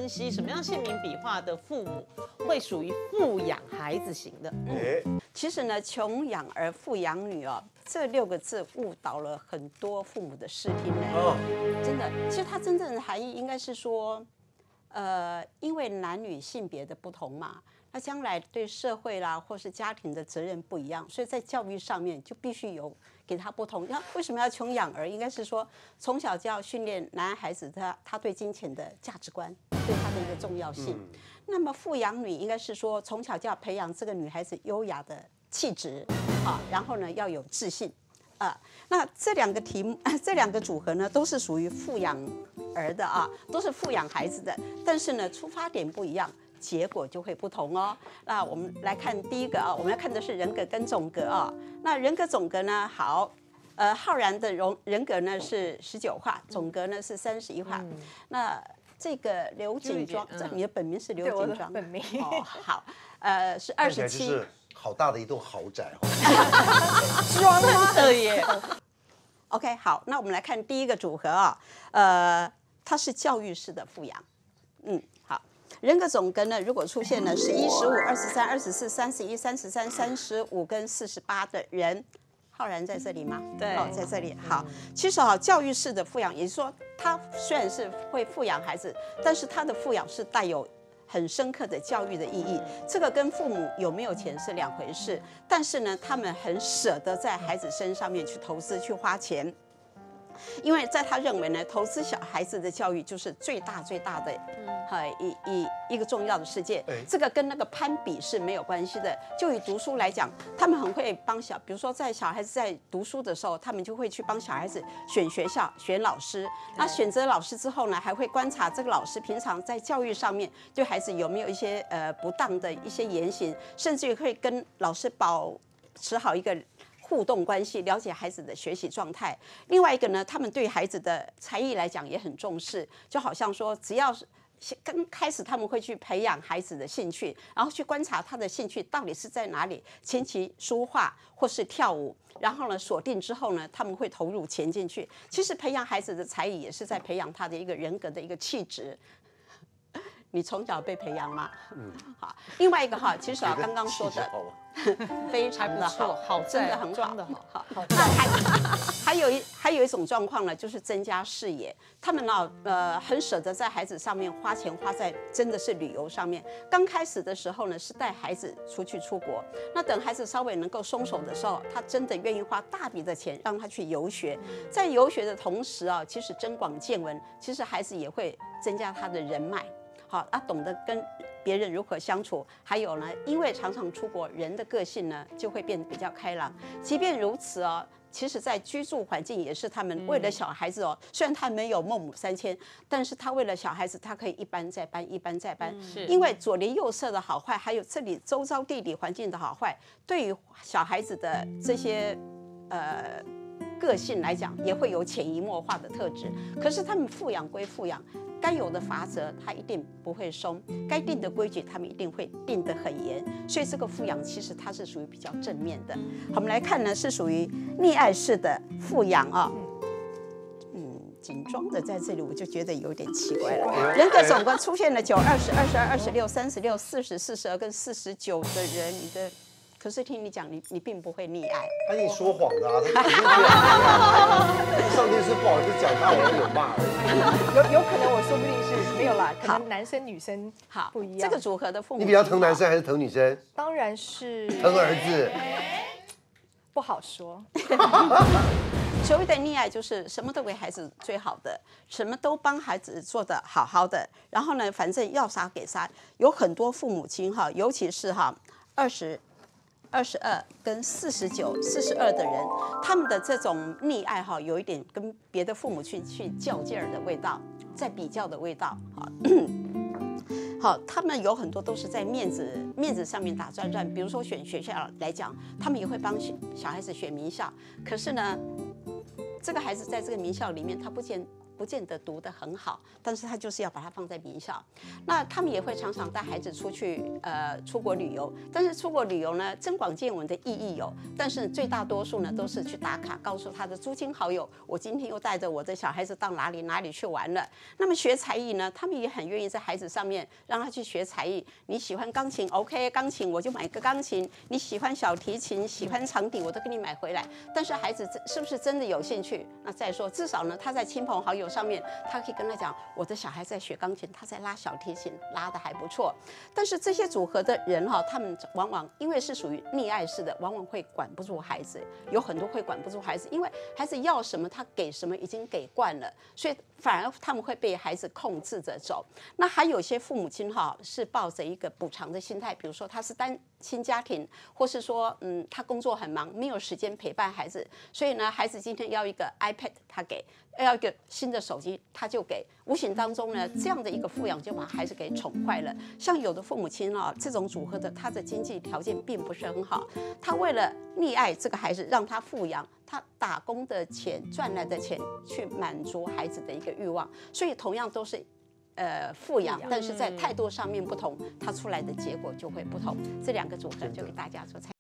分析什么样姓名笔画的父母会属于富养孩子型的。 其实呢，穷养儿，富养女哦，这6个字误导了很多父母的视听呢。真的，其实它真正的含义应该是说，因为男女性别的不同嘛，那将来对社会啦或是家庭的责任不一样，所以在教育上面就必须有给他不同。那为什么要穷养儿？应该是说从小就要训练男孩子他对金钱的价值观，对他的一个重要性。那么富养女应该是说从小就要培养这个女孩子优雅的气质，然后呢要有自信。那这2个题目，这2个组合呢，都是属于富养儿的啊，都是富养孩子的，但是呢，出发点不一样，结果就会不同哦。那我们来看第一个啊，我们要看的是人格跟总格啊。那人格总格呢，好，浩然的人格呢是19画，总格呢是31画。那这个刘锦庄，这你的本名是刘锦庄， 本名哦，好，是27。 好大的一栋豪宅装的耶。 OK， 好，那我们来看第一个组合啊，它是教育式的富养。好，人格总格呢，如果出现了11、15、23、24、31、33、35跟48的人。浩然在这里吗？ 对， 在这里。好，其实教育式的富养，也就是说，他虽然是会富养孩子，但是他的富养是带有很深刻的教育的意义。这个跟父母有没有钱是2回事，但是呢，他们很舍得在孩子身上面去投资、去花钱。因为在他认为呢，投资小孩子的教育就是最大的，一个重要的事件。这个跟那个攀比是没有关系的。就以读书来讲，他们很会帮比如说在小孩子在读书的时候，他们就会去帮小孩子选学校、选老师。那选择老师之后呢，还会观察这个老师平常在教育上面对孩子有没有一些不当的一些言行，甚至于会跟老师保持好一个互动关系，了解孩子的学习状态。另外一个呢，他们对孩子的才艺来讲也很重视，就好像说，只要是刚开始他们会去培养孩子的兴趣，然后去观察他的兴趣到底是在哪里，琴棋书画或是跳舞，然后呢锁定之后呢，他们会投入钱进去。其实培养孩子的才艺也是在培养他的一个人格的一个气质。你从小被培养吗？好。另外一个其实刚刚说的非常的好， 好， 真的很装的好。 那还有一种状况呢，就是增加视野。他们很舍得在孩子上面花钱，花在真的是旅游上面。刚开始的时候呢，是带孩子出国。那等孩子稍微能够松手的时候，他真的愿意花大笔的钱让他去游学。在游学的同时其实增广见闻，其实孩子也会增加他的人脉。好，懂得跟别人如何相处，还有呢，因为常常出国，人的个性呢就会变得比较开朗。即便如此其实在居住环境也是他们为了小孩子虽然他没有孟母3000，但是他为了小孩子，他可以一班再班，一班再班。因为左邻右舍的好坏，还有这里周遭地理环境的好坏，对于小孩子的这些个性来讲，也会有潜移默化的特质。可是他们富养归富养，该有的法则他一定不会松，该定的规矩他们一定会定得很严。所以这个富养其实它是属于比较正面的。好，我们来看呢，是属于溺爱式的富养紧装的在这里我就觉得有点奇怪了。人格总共出现了9、20、22、26、36、40、42跟49的人，你的。可是听你讲，你并不会溺爱。 他跟你说谎的他肯定这样。上电视不好意思讲他，我有骂而已。有可能我说不定是没有啦，可能男生女生不一样。 这个组合的父母， 你比较疼男生还是疼女生？ 当然是疼儿子。 不好说。 所谓的溺爱就是什么都给孩子最好的，什么都帮孩子做得好好的，然后呢，反正要啥给啥。有很多父母亲尤其是20、22跟49、42的人，他们的这种溺爱有一点跟别的父母去较劲儿的味道，在比较的味道好，他们有很多都是在面子上面打转转。比如说选学校来讲，他们也会帮小孩子选名校，可是呢，这个孩子在这个名校里面，他不见不见得读得很好，但是他就是要把它放在名校。那他们也会常常带孩子出去出国旅游，但是出国旅游呢，增广见闻的意义有，但是最大多数呢都是去打卡，告诉他的诸亲好友，我今天又带着我的小孩子到哪里去玩了。那么学才艺呢，他们也很愿意在孩子上面让他去学才艺。你喜欢钢琴 ，OK， 钢琴我就买个钢琴；你喜欢小提琴，喜欢长笛，我都给你买回来。但是孩子是不是真的有兴趣？那再说，至少呢，他在亲朋好友上面，他可以跟他讲，我的小孩在学钢琴，他在拉小提琴，拉得还不错。但是这些组合的人哈，他们往往因为是属于溺爱式的，往往会管不住孩子，有很多会管不住孩子，因为孩子要什么他给什么，已经给惯了，所以反而他们会被孩子控制着走。那还有些父母亲哈是抱着一个补偿的心态，比如说他是单亲家庭，或是说他工作很忙，没有时间陪伴孩子，所以呢孩子今天要一个 iPad 他给，要一个新的手机他就给，无形当中呢这样的一个富养就把孩子给宠坏了。像有的父母亲啊，这种组合的他的经济条件并不是很好，他为了溺爱这个孩子，让他富养，他打工的钱赚来的钱去满足孩子的一个欲望，所以同样都是富养，但是在态度上面不同，他出来的结果就会不同。这两个组合就给大家做参考。